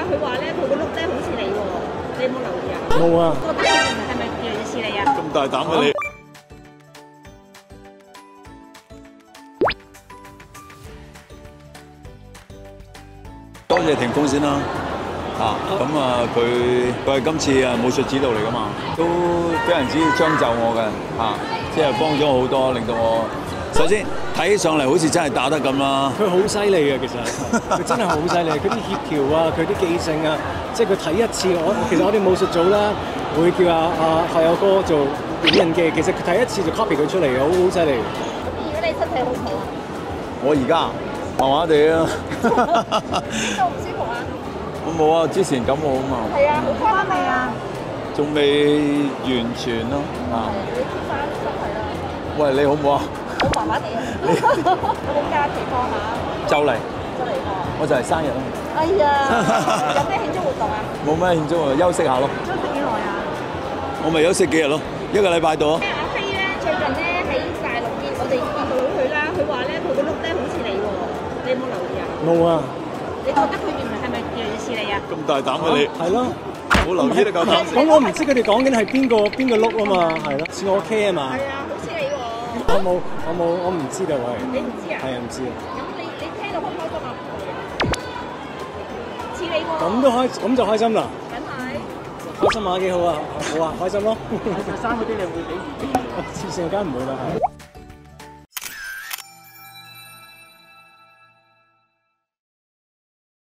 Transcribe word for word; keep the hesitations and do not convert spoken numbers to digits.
佢話咧佢個碌咧好似你喎，你有冇留意啊？ 冇啊！ 覺得佢係咪越嚟越似你啊？ 咁大膽嘅你！多謝霆鋒先啦，啊咁啊佢佢係今次啊武術指導嚟噶嘛，都非常之將就我嘅，啊即係幫咗我好多，令到我首先睇起上嚟好似真係打得咁啦。 佢好犀利嘅，其實佢真係好犀利，佢啲協調啊，佢啲記性啊，即係佢睇一次，我其實我哋武術組啦，會叫阿阿係有哥做影印機，其實佢睇一次就 copy 佢出嚟嘅，好好犀利。 咁如果你身體好唔好啊？ 我而家麻麻地啊。 邊度唔舒服啊？ 我冇啊，之前感冒啊嘛。 係啊，好翻未啊？ 仲未完全咯，啊！ 你貼翻身體啦。 喂，你好唔好啊？ 我麻麻地啊。有冇假期放下？ 就嚟， 就嚟放。 我就係生日啦。 哎呀，有咩慶祝活動啊？ 冇咩慶祝啊，休息下咯。 休息幾耐啊？ 我咪休息幾日咯，一個禮拜到啊。 阿飛咧最近咧喺大陸見我哋見到佢啦，佢話咧佢個碌咧好似你喎，你有冇留意啊？ 冇啊！ 你覺得佢原來係咪越嚟越似你啊？ 咁大膽嘅你， 係咯， 冇留意得夠膽。 咁我唔知佢哋講緊係邊個邊個碌啊嘛，係咯，似我 K 啊嘛。 係啊，好似你喎。 我冇，我冇，我唔知道喂。 你唔知啊？ 係啊，唔知啊。 咁你你聽到開唔開心啊？似你喎。 咁都開，咁就開心啦。 梗係。 開心下幾好啊，好啊，開心咯。 着衫嗰啲你會俾自己？ 黐線梗唔會啦，係。